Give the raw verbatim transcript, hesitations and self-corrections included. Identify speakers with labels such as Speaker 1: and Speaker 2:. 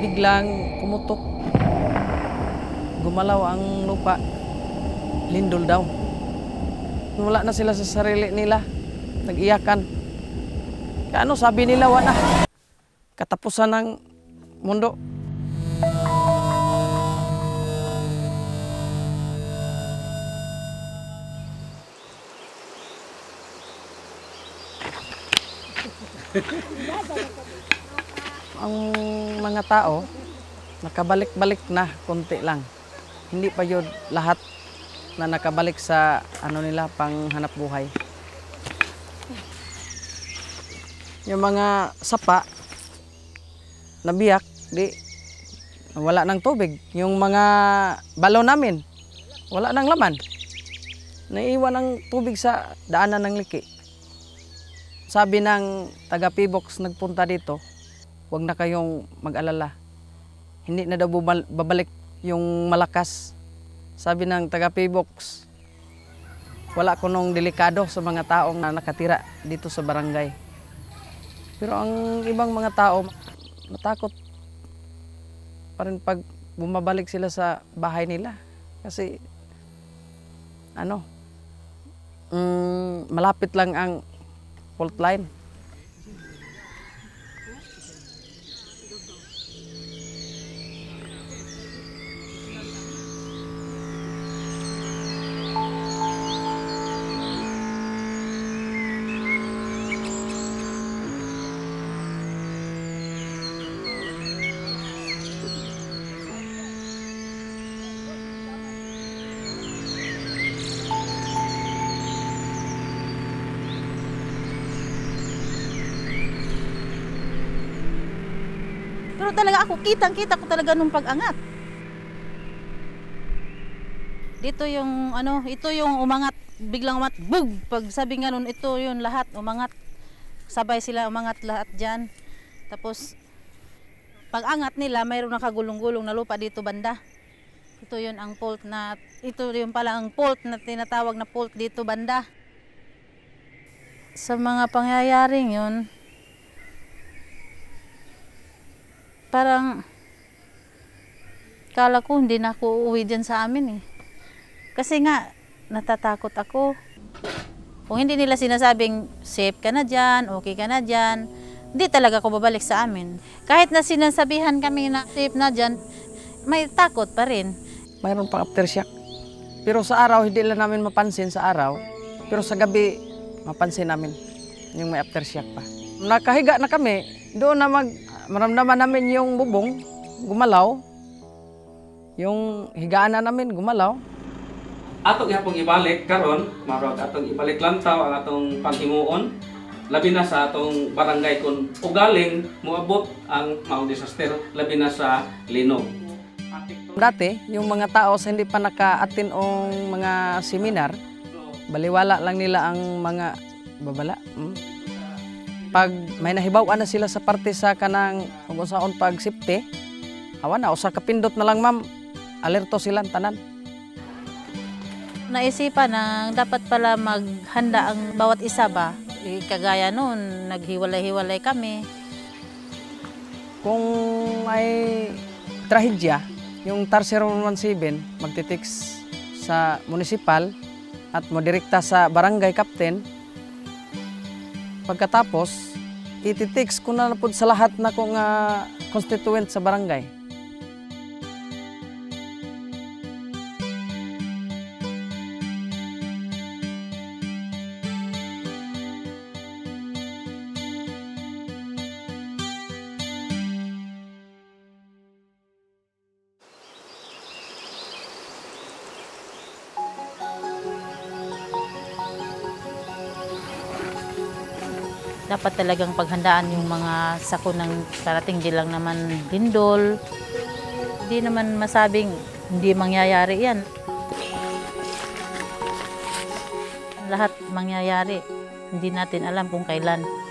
Speaker 1: biglang pumutok. Gumalaw ang lupa. Lindol daw. Wala na sila sa sarili nila. Nag-iyakan. Kaya ano, sabi nila, wala. Katapusan ng mundo. Ang mga tao, nakabalik-balik na, konti lang. Hindi pa yun lahat na nakabalik sa ano nila, pang hanap buhay. Yung mga sapa, nabiyak, di, wala ng tubig. Yung mga balon namin, wala ng laman. Naiiwan ng tubig sa daanan ng liki. Sabi ng taga-P-Box nagpunta dito, huwag na kayong mag-alala. Hindi na daw babalik yung malakas. Sabi ng taga-P-Box, wala ko nung delikado sa mga taong na nakatira dito sa barangay. Pero ang ibang mga tao, natakot pa rin pag bumabalik sila sa bahay nila. Kasi, ano, mm, malapit lang ang fault line.
Speaker 2: Pero talaga ako, kitang-kita ko talaga nung pag-angat. Dito yung ano, ito yung umangat, biglang umangat, bug! Pag sabi nga nun, ito yung lahat umangat. Sabay sila umangat lahat dyan. Tapos, pag-angat nila, mayroong nakagulong-gulong na lupa dito banda. Ito yun ang fault na, ito yung pala ang fault na tinatawag na fault dito banda. Sa mga pangyayaring yun, parang kala ko hindi na ako uuwi dyan sa amin eh. Kasi nga, natatakot ako. Kung hindi nila sinasabing safe ka na dyan, okay ka na dyan, hindi talaga ako babalik sa amin. Kahit na sinasabihan kami na safe na dyan, may takot pa rin.
Speaker 1: Mayroon pang aftershock. Pero sa araw, hindi lang namin mapansin sa araw. Pero sa gabi, mapansin namin yung may aftershock pa. Nakahiga na kami, doon na mag... Maramdaman namin yung bubong, gumalaw. Yung higaan na namin, gumalaw.
Speaker 3: Atong ihapong ibalik karon, marog atong ibalik lantaw ang atong panghimuon. Labi na sa atong barangay kung ugaling moabot ang maong disaster, labi na sa linog.
Speaker 1: Dati, yung mga tao sa hindi pa naka-attend ong mga seminar, baliwala lang nila ang mga babala. Hmm? Pag may nahibawan na sila sa parte sa kanang kung saan pag safety, awan na, o sa kapindot na lang ma'am, alerto silang tanan.
Speaker 2: Naisipan na dapat pala maghanda ang bawat isa ba. E, kagaya noon, naghiwalay-hiwalay kami.
Speaker 1: Kung may trahedya, yung TAR zero one one seven magtitix sa municipal at modirekta sa barangay captain. Pagkatapos, ititix ko na po sa lahat na kong uh, constituent sa barangay.
Speaker 2: Dapat talagang paghandaan yung mga sako ng karating, di lang naman lindol. Hindi naman masabing hindi mangyayari yan. Lahat mangyayari. Hindi natin alam kung kailan.